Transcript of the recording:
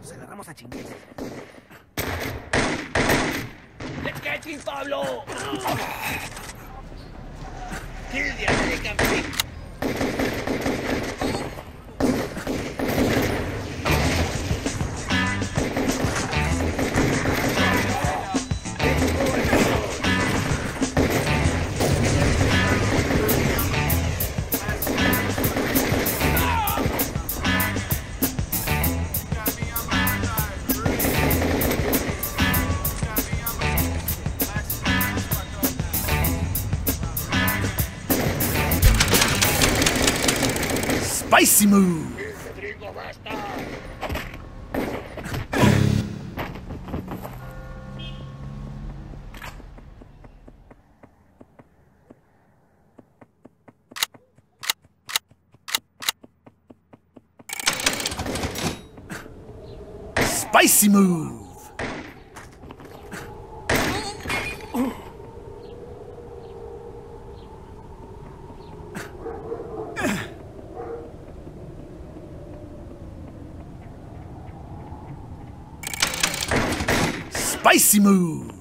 Nos agarramos a chingados. Let's get him, Pablo! Kill the American pig! Spicy move! Spicy move! Spicy move!